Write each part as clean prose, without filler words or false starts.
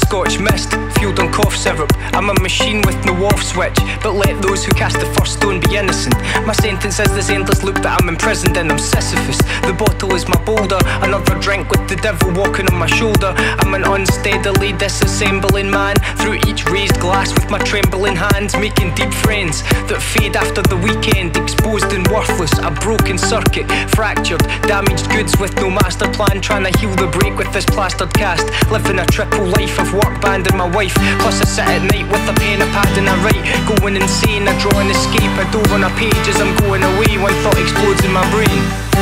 Scotch mist, fueled on cough syrup. I'm a machine with no off switch, but let those who cast the first stone be innocent. My sentence is this endless loop that I'm imprisoned in. I'm Sisyphus, the bottle is my boulder. Another drink with the devil walking on my shoulder. I'm an unsteadily disassembling man, through each raised glass with my trembling hands, making deep friends that fade after the weekend. Exposed and worthless, a broken circuit, fractured, damaged goods with no master plan. Trying to heal the break with this plastered cast. Living a triple life of work, band and my wife. Plus I sit at night with a pen, a pad and I write. Going insane, I draw an escape. I dove on a page as I'm going away. One thought explodes in my brain.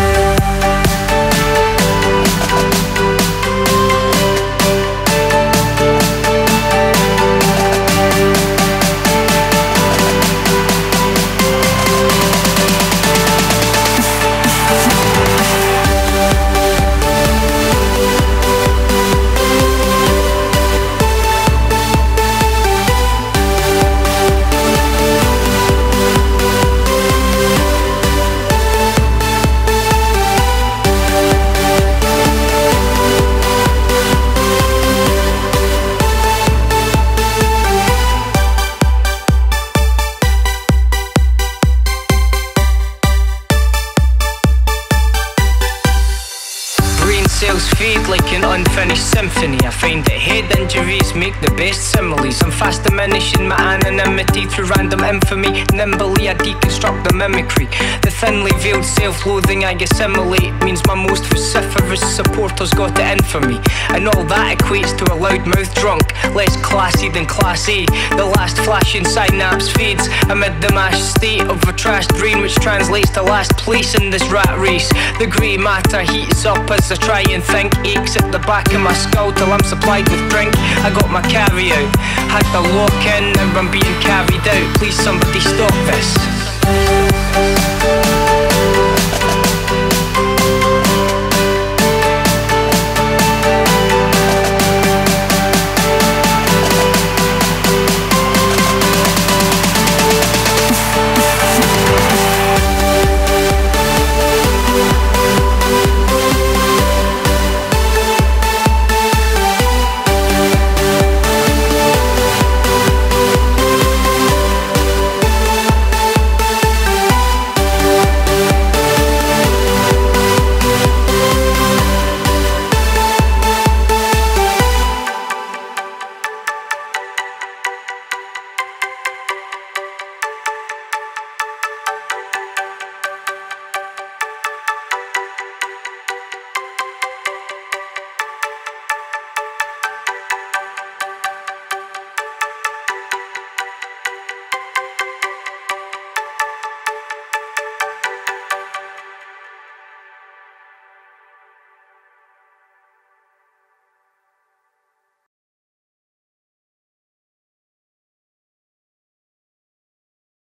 Cells fade like an unfinished symphony. I find that head injuries make the best similes. I'm fast diminishing my anonymity through random infamy. Nimbly I deconstruct the mimicry. The thinly veiled self-loathing I assimilate means my most vociferous supporters got it in for me. And all that equates to a loudmouth drunk, less classy than class A. The last flashing synapse fades amid the mashed state of a trashed brain, which translates to last place in this rat race. The grey matter heats up as I try and think, aches at the back of my skull till I'm supplied with drink. I got my carry out, had to lock in, now I'm being carried out. Please somebody stop this.